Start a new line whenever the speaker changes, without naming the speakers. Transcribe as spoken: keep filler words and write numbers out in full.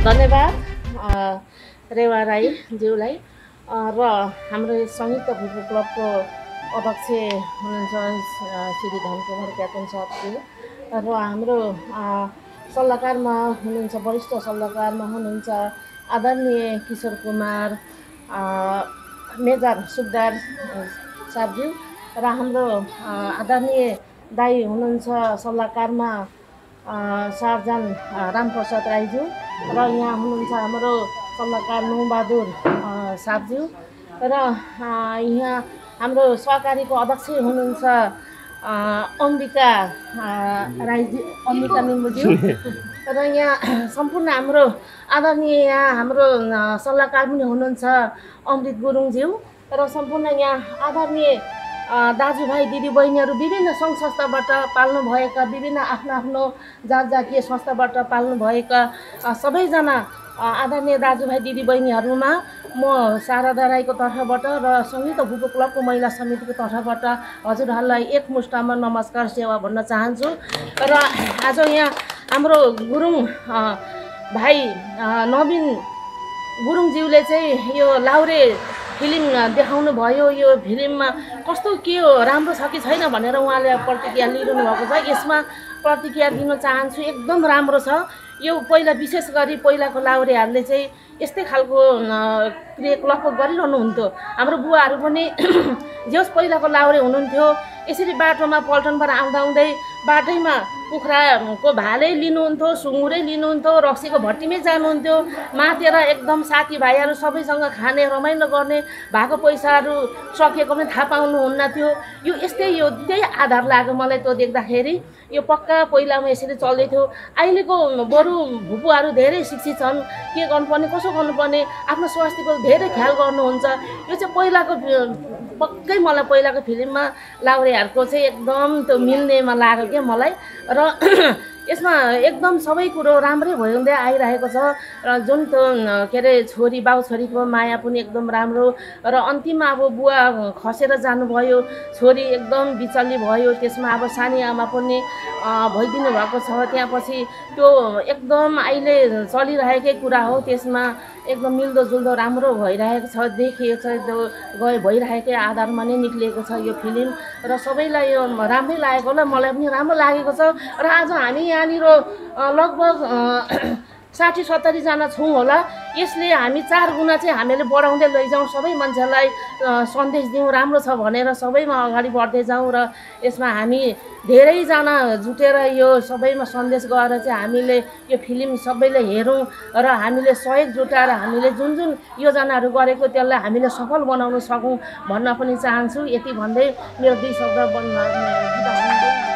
धन्यवाद रेवा राईज्यूलाई र हाम्रो संयुक्त भुपु क्लबको अध्यक्ष हुनुहुन्छ श्री धनकुमार क्याप्टन साहबज्यू र हाम्रो सल्लाहकारमा हुनुहुन्छ वरिष्ठ सल्लाहकारमा हुनुहुन्छ आदरणीय किशोर कुमार मेजर सुब्दार साहबज्यू र हाम्रो आदरणीय दाई हुनुहुन्छ सल्लाहकारमा सार्जन रामप्रसाद राईज्यू र यहाँ हुनुहुन्छ हाम्रो सल्लाहकार नुबहादुर साहबज्यू र यहाँ हाम्रो सहकारीको अध्यक्ष हुनुहुन्छ अम्बिका राईज्यू अम्बिका लिम्बुज्यू र यहाँ सम्पूर्ण हाम्रो आदरणीय यहाँ हाम्रो सल्लाहकार पनि हुनुहुन्छ अमृत गुरुङज्यू र सम्पूर्ण यहाँ आदरणीय दाजुभाइ दिदीबहिनीहरू विभिन्न सङ्घ संस्थाबाट पाल्नुभएका विभिन्न आफ्नो आफ्नो जात जातीय संस्थाबाट पाल्नुभएका सबैजना आदरणीय दाजुभाइ दिदीबहिनीहरूमा म शारदा राईको तर्फबाट र संयुक्त भुपु क्लबको महिला समितिको तर्फबाट हजुरहरूलाई एकमुष्टमा नमस्कार सेवा भन्न चाहन्छु। र आज यहाँ हाम्रो गुरुङ भाइ नवीन गुरुङज्यूले चाहिँ यो लाउरे फिल्म देखाउनु भयो। यो फिल्ममा कस्तो के हो राम्रो छ कि छैन भनेर उहाँले प्रतिक्रिया लिइरहनु भएको छ। यसमा प्रतिक्रिया दिन चाहन्छु, एकदम राम्रो छ। यो पहिला विशेष गरी पहिलाको लाउरेहरूले चाहिँ यस्तै खालको क्रियाकलाप गरिरहनुहुन्थ्यो। हाम्रो बुवाहरू पनि जस पहिलाको लाउरे हुनुहुन्थ्यो, यसरी बाटोमा पल्टनबाट आउँदा आउँदै बाटैमा कुखुराको भालै लिनुहुन्थ्यो, सुँगुरै लिनुहुन्थ्यो, रक्सीको भट्टीमै जानुहुन्थ्यो, मातेर एकदम साथीभाइहरू सबैसँग खाने रमाइलो गर्ने, भएको पैसाहरू सकिएको पनि थाहा पाउनुहुन्न थियो। यो यस्तै यो त्यही आधार लाग्यो मलाई त्यो देख्दाखेरि। यो पक्का पहिलामा यसरी चल्दै थियो। अहिलेको बरु भुपुहरू धेरै शिक्षित छन्, के गर्नुपर्ने कसो गर्नुपर्ने आफ्नो स्वास्थ्यको धेरै ख्याल गर्नुहुन्छ। यो चाहिँ पहिलाको पक्कै मलाई पहिलाको फिल्ममा लाउरेहरूको चाहिँ एकदम त्यो मिल्नेमा लाग्यो क्या मलाई। र यसमा एकदम सबै कुरो राम्रै भइँदै आइरहेको छ। र जुन त्यो के अरे छोरी बाउ छोरीको माया पनि एकदम राम्रो। र अन्तिममा अब बुवा खसेर जानुभयो, छोरी एकदम बिचल्ली भयो, त्यसमा अब सानी आमा पनि भइदिनु भएको छ। त्यहाँपछि त्यो एकदम अहिले चलिरहेकै कुरा हो, त्यसमा एकदम मिल्दोजुल्दो राम्रो भइरहेको छ, देखिएको छ। त्यो गए भइरहेकै आधारमा नै निक्लिएको छ यो फिल्म। र सबैलाई यो राम्रै लागेको होला, मलाई पनि राम्रो लागेको छ। र आज हामी यहाँनिर लगभग साठी सत्तरीजना छौँ होला। यसले हामी चार गुणा चाहिँ हामीले बढाउँदै लैजाउँ, सबै मान्छेलाई सन्देश दिउँ राम्रो छ भनेर सबैमा अगाडि बढ्दै जाउँ। र यसमा हामी धेरैजना जुटेर यो सबैमा सन्देश गएर चाहिँ हामीले यो फिल्म सबैले हेरौँ र हामीले सहयोग जुटाएर हामीले जुन जुन योजनाहरू गरेको त्यसलाई हामीले सफल बनाउन सकौँ भन्न पनि चाहन्छु। यति भन्दै मेरो दुई शब्द